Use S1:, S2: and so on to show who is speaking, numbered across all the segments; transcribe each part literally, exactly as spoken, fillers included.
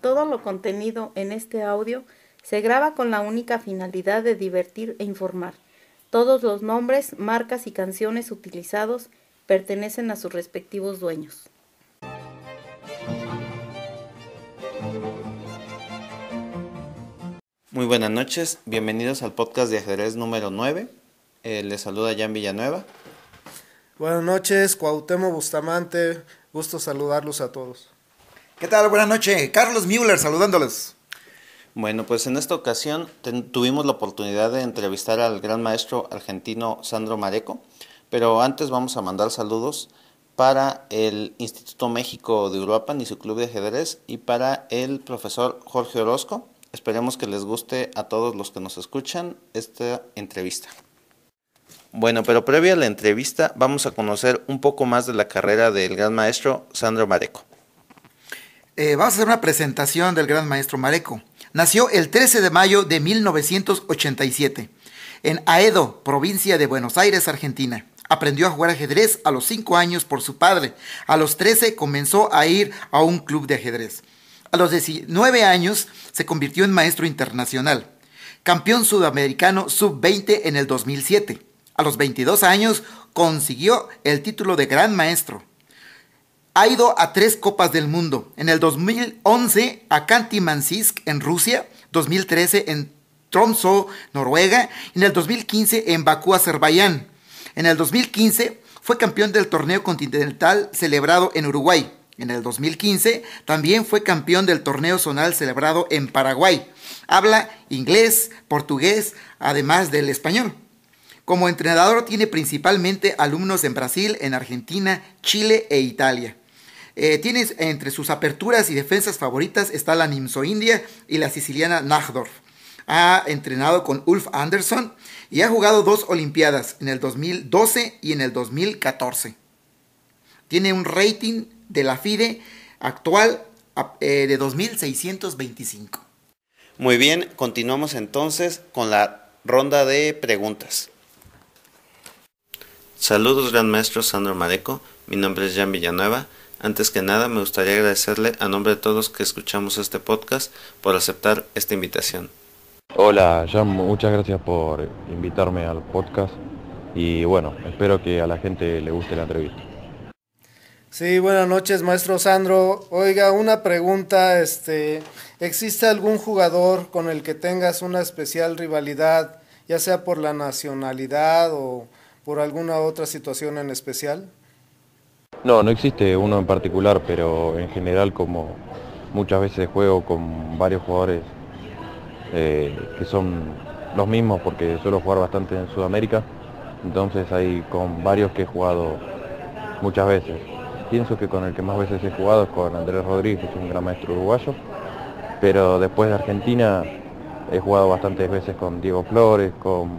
S1: Todo lo contenido en este audio se graba con la única finalidad de divertir e informar. Todos los nombres, marcas y canciones utilizados pertenecen a sus respectivos dueños.
S2: Muy buenas noches, bienvenidos al podcast de ajedrez número nueve. Eh, les saluda Jan Villanueva.
S3: Buenas noches, Cuauhtémoc Bustamante, gusto saludarlos a todos.
S4: ¿Qué tal? Buenas noches, Carlos Müller saludándoles.
S2: Bueno, pues en esta ocasión ten, tuvimos la oportunidad de entrevistar al gran maestro argentino Sandro Mareco, pero antes vamos a mandar saludos para el Instituto México de Uruapan y su club de ajedrez y para el profesor Jorge Orozco. Esperemos que les guste a todos los que nos escuchan esta entrevista. Bueno, pero previo a la entrevista vamos a conocer un poco más de la carrera del gran maestro Sandro Mareco.
S4: Eh, vamos a hacer una presentación del gran maestro Mareco. Nació el trece de mayo de mil novecientos ochenta y siete en Aedo, provincia de Buenos Aires, Argentina. Aprendió a jugar ajedrez a los cinco años por su padre. A los trece comenzó a ir a un club de ajedrez. A los diecinueve años se convirtió en maestro internacional. Campeón sudamericano sub veinte en el dos mil siete. A los veintidós años consiguió el título de gran maestro. Ha ido a tres Copas del Mundo. En el dos mil once a Khanty-Mansiysk en Rusia, dos mil trece en Tromsø, Noruega, y en el dos mil quince en Bakú, Azerbaiyán. En el dos mil quince fue campeón del torneo continental celebrado en Uruguay. En el dos mil quince también fue campeón del torneo zonal celebrado en Paraguay. Habla inglés, portugués, además del español. Como entrenador tiene principalmente alumnos en Brasil, en Argentina, Chile e Italia. Eh, tiene entre sus aperturas y defensas favoritas está la Nimzo India y la siciliana Najdorf. Ha entrenado con Ulf Andersson y ha jugado dos olimpiadas, en el dos mil doce y en el dos mil catorce. Tiene un rating de la FIDE actual eh, de dos mil seiscientos veinticinco.
S2: Muy bien, continuamos entonces con la ronda de preguntas. Saludos, gran maestro Sandro Mareco, mi nombre es Jan Villanueva. Antes que nada me gustaría agradecerle a nombre de todos los que escuchamos este podcast por aceptar esta invitación.
S5: Hola Jan, muchas gracias por invitarme al podcast y bueno, espero que a la gente le guste la entrevista.
S3: Sí, buenas noches, maestro Sandro. Oiga, una pregunta, este, ¿existe algún jugador con el que tengas una especial rivalidad, ya sea por la nacionalidad o por alguna otra situación en especial?
S5: No, no existe uno en particular, pero en general como muchas veces juego con varios jugadores eh, que son los mismos porque suelo jugar bastante en Sudamérica, entonces hay con varios que he jugado muchas veces. Pienso que con el que más veces he jugado es con Andrés Rodríguez, que es un gran maestro uruguayo, pero después de Argentina he jugado bastantes veces con Diego Flores, con,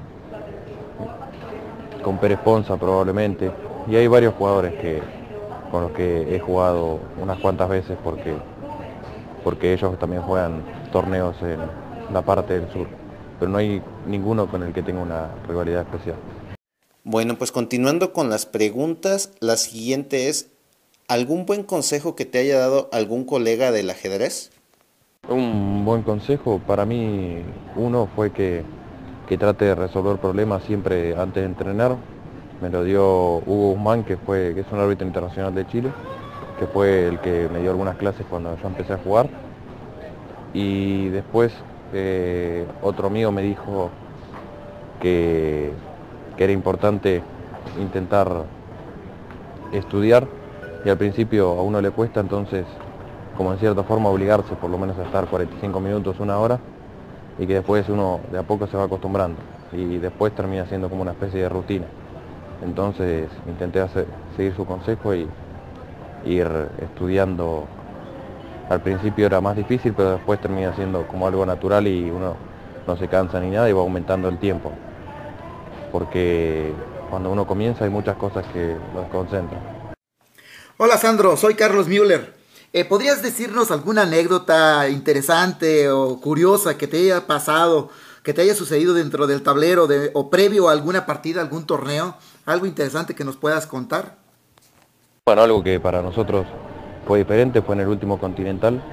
S5: con Pérez Ponza probablemente, y hay varios jugadores que con los que he jugado unas cuantas veces porque, porque ellos también juegan torneos en la parte del sur, pero no hay ninguno con el que tenga una rivalidad especial.
S2: Bueno, pues continuando con las preguntas, la siguiente es, ¿algún buen consejo que te haya dado algún colega del ajedrez?
S5: Un buen consejo para mí, uno fue que, que trate de resolver problemas siempre antes de entrenar. Me lo dio Hugo Guzmán, que, fue, que es un árbitro internacional de Chile, que fue el que me dio algunas clases cuando yo empecé a jugar. Y después eh, otro amigo me dijo que, que era importante intentar estudiar, y al principio a uno le cuesta, entonces como en cierta forma obligarse por lo menos a estar cuarenta y cinco minutos, una hora, y que después uno de a poco se va acostumbrando y después termina siendo como una especie de rutina. Entonces intenté hacer, seguir su consejo y ir estudiando. Al principio era más difícil, pero después termina siendo como algo natural y uno no se cansa ni nada y va aumentando el tiempo. Porque cuando uno comienza hay muchas cosas que lo desconcentran.
S4: Hola Sandro, soy Carlos Müller. Eh, ¿Podrías decirnos alguna anécdota interesante o curiosa que te haya pasado, que te haya sucedido dentro del tablero de, o previo a alguna partida, algún torneo? ¿Algo interesante que nos puedas contar?
S5: Bueno, algo que para nosotros fue diferente fue en el último Continental,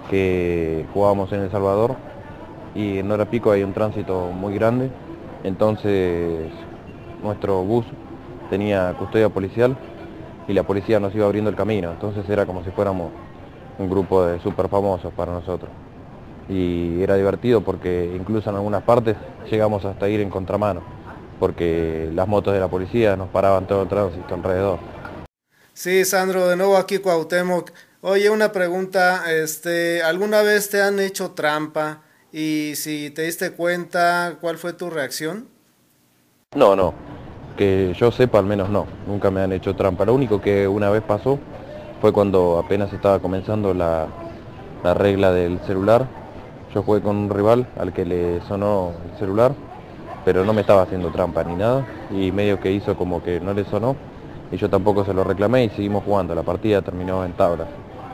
S5: que jugábamos en El Salvador y en Hora Pico hay un tránsito muy grande, entonces nuestro bus tenía custodia policial y la policía nos iba abriendo el camino, entonces era como si fuéramos un grupo de súper famosos para nosotros. Y era divertido porque incluso en algunas partes llegamos hasta ir en contramano, porque las motos de la policía nos paraban todo el tránsito alrededor.
S3: Sí, Sandro, de nuevo aquí Cuauhtémoc. Oye, una pregunta, este, ¿alguna vez te han hecho trampa? Y si te diste cuenta, ¿cuál fue tu reacción?
S5: No, no, que yo sepa al menos no, nunca me han hecho trampa. Lo único que una vez pasó fue cuando apenas estaba comenzando la, la regla del celular. Yo jugué con un rival al que le sonó el celular, pero no me estaba haciendo trampa ni nada, y medio que hizo como que no le sonó, y yo tampoco se lo reclamé y seguimos jugando. La partida terminó en tablas.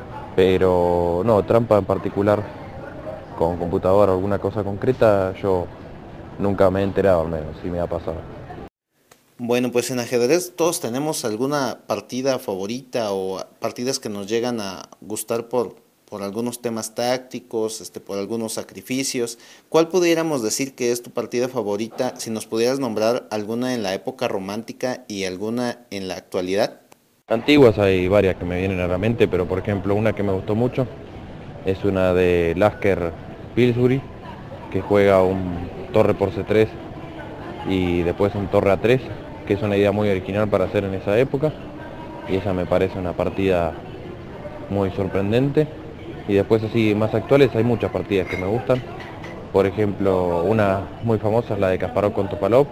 S5: Pero no, trampa en particular con computadora o alguna cosa concreta, yo nunca me he enterado, al menos, si me ha pasado.
S2: Bueno, pues en ajedrez todos tenemos alguna partida favorita o partidas que nos llegan a gustar por, por algunos temas tácticos, este, por algunos sacrificios. ¿Cuál pudiéramos decir que es tu partida favorita, si nos pudieras nombrar alguna en la época romántica y alguna en la actualidad?
S5: Antiguas hay varias que me vienen a la mente, pero por ejemplo una que me gustó mucho es una de Lasker Pillsbury, que juega un torre por ce tres y después un torre a tres, que es una idea muy original para hacer en esa época, y esa me parece una partida muy sorprendente. Y después así más actuales hay muchas partidas que me gustan, por ejemplo una muy famosa es la de Kasparov con Topalov,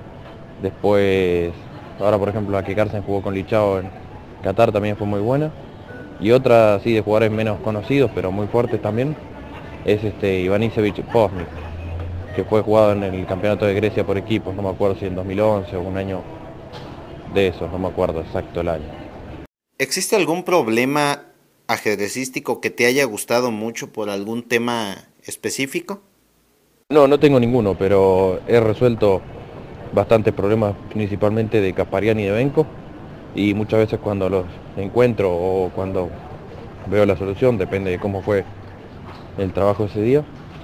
S5: después ahora por ejemplo la que Carlsen jugó con Lichao en Qatar también fue muy buena, y otra así de jugadores menos conocidos pero muy fuertes también es este Iván Isevich-Poznik, que fue jugado en el campeonato de Grecia por equipos, no me acuerdo si en dos mil once o un año de esos, no me acuerdo exacto el año.
S2: ¿Existe algún problema ajedrecístico que te haya gustado mucho por algún tema específico?
S5: No, no tengo ninguno, pero he resuelto bastantes problemas, principalmente de Kasparian y de Benko, y muchas veces cuando los encuentro o cuando veo la solución, depende de cómo fue el trabajo ese día,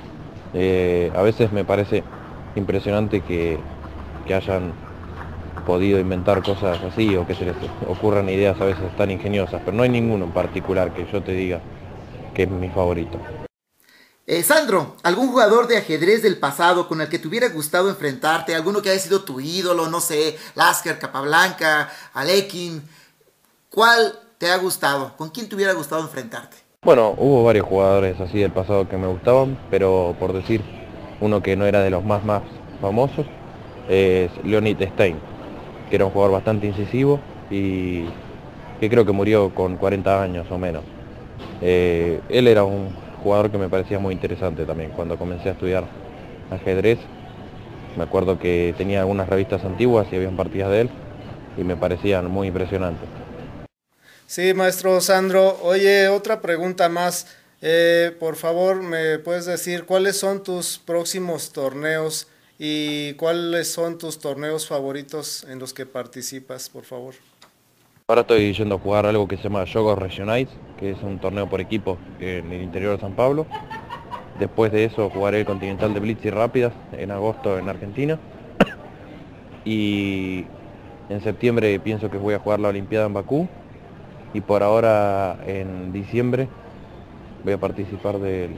S5: eh, a veces me parece impresionante que, que hayan podido inventar cosas así o que se les ocurran ideas a veces tan ingeniosas, pero no hay ninguno en particular que yo te diga que es mi favorito.
S4: Eh, Sandro, ¿algún jugador de ajedrez del pasado con el que te hubiera gustado enfrentarte? ¿Alguno que haya sido tu ídolo? No sé, Lasker, Capablanca, Alekhine. ¿Cuál te ha gustado? ¿Con quién te hubiera gustado enfrentarte?
S5: Bueno, hubo varios jugadores así del pasado que me gustaban, pero por decir uno que no era de los más más famosos, es Leonid Stein, que era un jugador bastante incisivo y que creo que murió con cuarenta años o menos. Eh, él era un jugador que me parecía muy interesante también. Cuando comencé a estudiar ajedrez, me acuerdo que tenía algunas revistas antiguas y habían partidas de él y me parecían muy impresionantes.
S3: Sí, maestro Sandro. Oye, otra pregunta más. Eh, por favor, ¿me puedes decir cuáles son tus próximos torneos y cuáles son tus torneos favoritos en los que participas, por favor?
S5: Ahora estoy yendo a jugar algo que se llama Jogos Regionais, que es un torneo por equipo en el interior de San Pablo. Después de eso jugaré el Continental de Blitz y Rápidas en agosto en Argentina. Y en septiembre pienso que voy a jugar la Olimpiada en Bakú. Y por ahora en diciembre voy a participar del,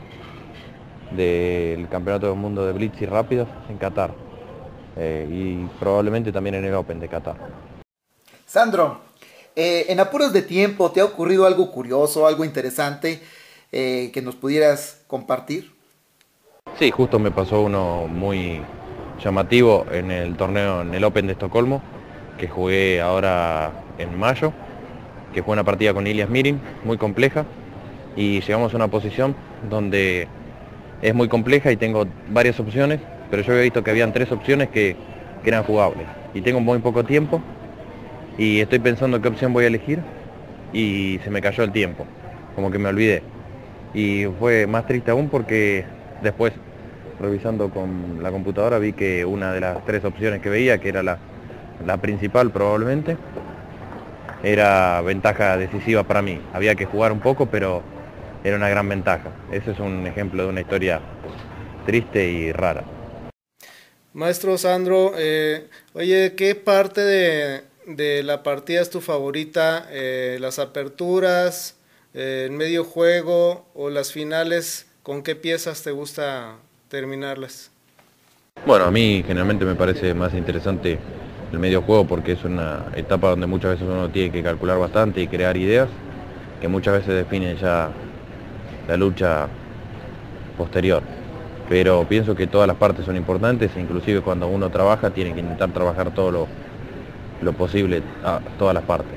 S5: del Campeonato del Mundo de Blitz y Rápidas en Qatar. Eh, y probablemente también en el Open de Qatar.
S4: Sandro, eh, en apuros de tiempo, ¿te ha ocurrido algo curioso, algo interesante eh, que nos pudieras compartir?
S5: Sí, justo me pasó uno muy llamativo en el torneo, en el Open de Estocolmo, que jugué ahora en mayo, que fue una partida con Ilias Mirin, muy compleja, y llegamos a una posición donde es muy compleja y tengo varias opciones, pero yo había visto que habían tres opciones que, que eran jugables, y tengo muy poco tiempo, y estoy pensando qué opción voy a elegir, y se me cayó el tiempo, como que me olvidé. Y fue más triste aún porque después, revisando con la computadora, vi que una de las tres opciones que veía, que era la, la principal probablemente, era ventaja decisiva para mí. Había que jugar un poco, pero era una gran ventaja. Ese es un ejemplo de una historia triste y rara.
S3: Maestro Sandro, eh, oye, ¿qué parte de, de la partida es tu favorita? Eh, ¿Las aperturas, eh, el medio juego o las finales? ¿Con qué piezas te gusta terminarlas?
S5: Bueno, a mí generalmente me parece más interesante el medio juego porque es una etapa donde muchas veces uno tiene que calcular bastante y crear ideas que muchas veces definen ya la lucha posterior. Pero pienso que todas las partes son importantes e inclusive cuando uno trabaja tiene que intentar trabajar todo lo, lo posible a todas las partes.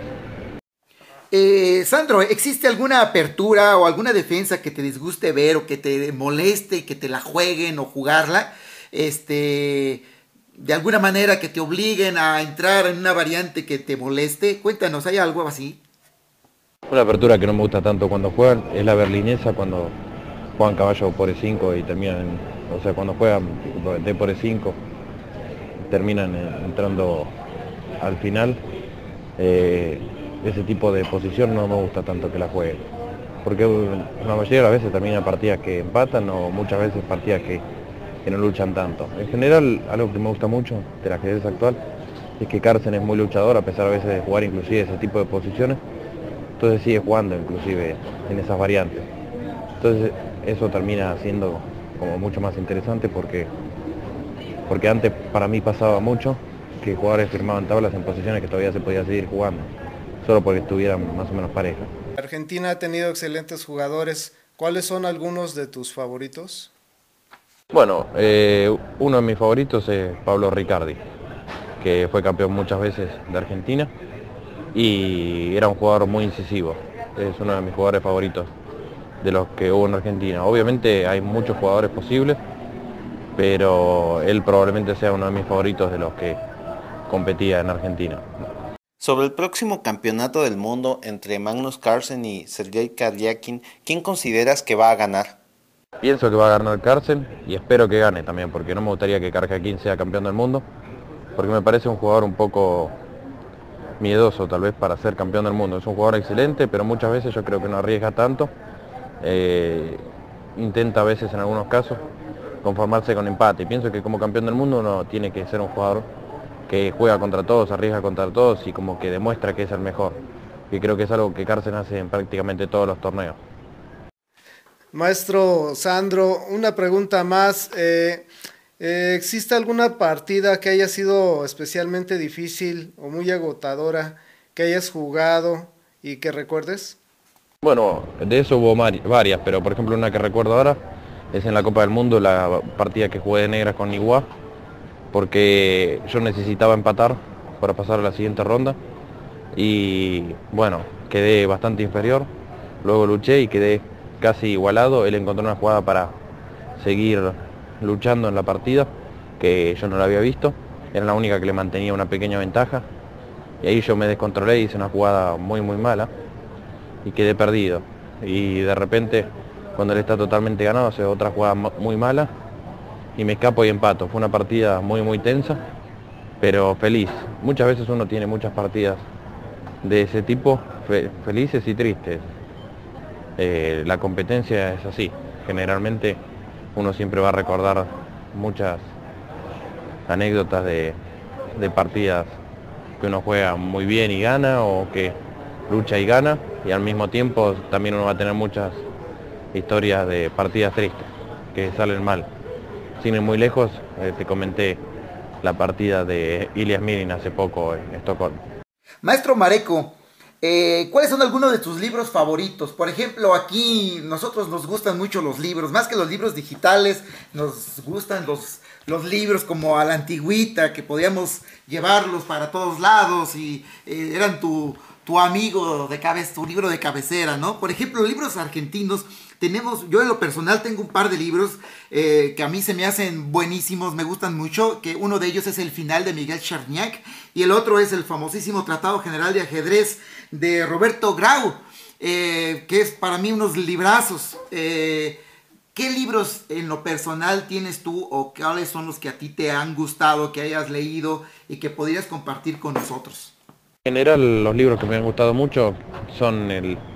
S4: Eh, Sandro, ¿existe alguna apertura o alguna defensa que te disguste ver o que te moleste, que te la jueguen o jugarla? Este, de alguna manera que te obliguen a entrar en una variante que te moleste. Cuéntanos, ¿hay algo así?
S5: Una apertura que no me gusta tanto cuando juegan es la berlinesa, cuando juegan caballo por E cinco y terminan, o sea, cuando juegan D por E cinco, terminan entrando al final. Eh, ese tipo de posición no me gusta tanto que la jueguen, porque la mayoría de las veces terminan partidas que empatan o muchas veces partidas que, que no luchan tanto. En general, algo que me gusta mucho del ajedrez actual es que Carlsen es muy luchador, a pesar a veces de jugar inclusive ese tipo de posiciones, entonces sigue jugando inclusive en esas variantes. Entonces eso termina siendo como mucho más interesante porque, porque antes para mí pasaba mucho que jugadores firmaban tablas en posiciones que todavía se podía seguir jugando, solo porque estuvieran más o menos pareja.
S3: Argentina ha tenido excelentes jugadores. ¿Cuáles son algunos de tus favoritos?
S5: Bueno, eh, uno de mis favoritos es Pablo Riccardi, que fue campeón muchas veces de Argentina y era un jugador muy incisivo. Es uno de mis jugadores favoritos de los que hubo en Argentina. Obviamente hay muchos jugadores posibles, pero él probablemente sea uno de mis favoritos de los que competía en Argentina.
S2: Sobre el próximo campeonato del mundo entre Magnus Carlsen y Sergei Karjakin, ¿quién consideras que va a ganar?
S5: Pienso que va a ganar Carlsen y espero que gane también, porque no me gustaría que Karjakin sea campeón del mundo, porque me parece un jugador un poco miedoso tal vez para ser campeón del mundo. Es un jugador excelente, pero muchas veces yo creo que no arriesga tanto. Eh, intenta a veces en algunos casos conformarse con empate. Pienso que como campeón del mundo uno tiene que ser un jugador que juega contra todos, arriesga contra todos y como que demuestra que es el mejor. Y creo que es algo que Carlsen hace en prácticamente todos los torneos.
S3: Maestro Sandro, una pregunta más. Eh, eh, ¿existe alguna partida que haya sido especialmente difícil o muy agotadora que hayas jugado y que recuerdes?
S5: Bueno, de eso hubo varias, pero por ejemplo una que recuerdo ahora es en la Copa del Mundo, la partida que jugué de negras con Iguá, porque yo necesitaba empatar para pasar a la siguiente ronda y bueno, quedé bastante inferior, luego luché y quedé casi igualado. Él encontró una jugada para seguir luchando en la partida que yo no la había visto, era la única que le mantenía una pequeña ventaja y ahí yo me descontrolé y hice una jugada muy muy mala y quedé perdido, y de repente cuando él está totalmente ganado hace otra jugada muy mala y me escapo y empato. Fue una partida muy muy tensa, pero feliz. Muchas veces uno tiene muchas partidas de ese tipo, fe felices y tristes. Eh, la competencia es así, generalmente uno siempre va a recordar muchas anécdotas de, de partidas que uno juega muy bien y gana, o que lucha y gana, y al mismo tiempo también uno va a tener muchas historias de partidas tristes que salen mal. Sin ir muy lejos, eh, te comenté la partida de Ilias Mirin hace poco en Estocolmo.
S4: Maestro Mareco, eh, ¿cuáles son algunos de tus libros favoritos? Por ejemplo, aquí nosotros nos gustan mucho los libros, más que los libros digitales, nos gustan los, los libros como a la antigüita, que podíamos llevarlos para todos lados y eh, eran tu, tu amigo de cabeza, tu libro de cabecera, ¿no? Por ejemplo, libros argentinos. Tenemos, yo en lo personal tengo un par de libros eh, que a mí se me hacen buenísimos, me gustan mucho, que uno de ellos es El final de Miguel Cherniak y el otro es el famosísimo Tratado General de Ajedrez de Roberto Grau, eh, que es para mí unos librazos. Eh, ¿Qué libros en lo personal tienes tú o cuáles son los que a ti te han gustado, que hayas leído y que podrías compartir con nosotros?
S5: En general los libros que me han gustado mucho son el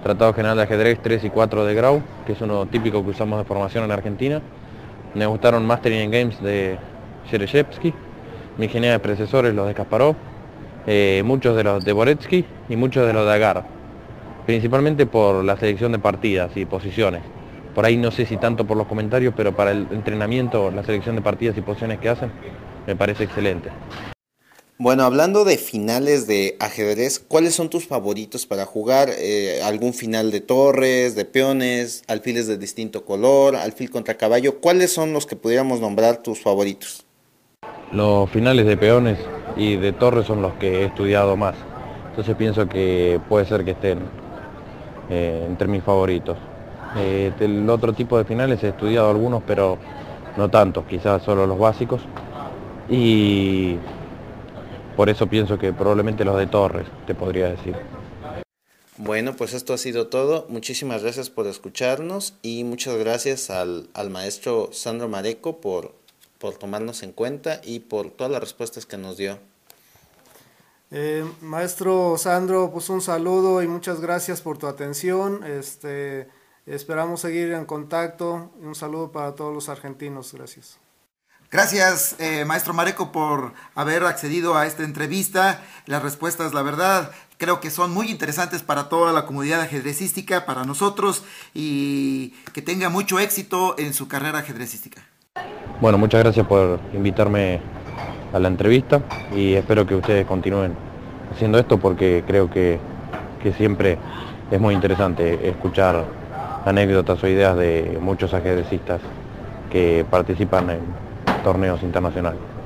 S5: Tratado General de Ajedrez tres y cuatro de Grau, que es uno típico que usamos de formación en Argentina. Me gustaron Mastering in Games de Shereshevsky, mi ingeniería de predecesores los de Kasparov, eh, muchos de los de Boretsky y muchos de los de Agar, principalmente por la selección de partidas y posiciones. Por ahí no sé si tanto por los comentarios, pero para el entrenamiento, la selección de partidas y posiciones que hacen, me parece excelente.
S2: Bueno, hablando de finales de ajedrez, ¿cuáles son tus favoritos para jugar? Eh, ¿Algún final de torres, de peones, alfiles de distinto color, alfil contra caballo? ¿Cuáles son los que pudiéramos nombrar tus favoritos?
S5: Los finales de peones y de torres son los que he estudiado más. Entonces pienso que puede ser que estén eh, entre mis favoritos. Eh, el otro tipo de finales he estudiado algunos, pero no tantos, quizás solo los básicos. Y por eso pienso que probablemente los de torres, te podría decir.
S2: Bueno, pues esto ha sido todo. Muchísimas gracias por escucharnos y muchas gracias al, al maestro Sandro Mareco por, por tomarnos en cuenta y por todas las respuestas que nos dio.
S3: Eh, maestro Sandro, pues un saludo y muchas gracias por tu atención. Este, esperamos seguir en contacto y un saludo para todos los argentinos. Gracias.
S4: Gracias, eh, maestro Mareco, por haber accedido a esta entrevista. Las respuestas, la verdad, creo que son muy interesantes para toda la comunidad ajedrecística, para nosotros, y que tenga mucho éxito en su carrera ajedrecística.
S5: Bueno, muchas gracias por invitarme a la entrevista y espero que ustedes continúen haciendo esto porque creo que, que siempre es muy interesante escuchar anécdotas o ideas de muchos ajedrecistas que participan en torneos internacionales.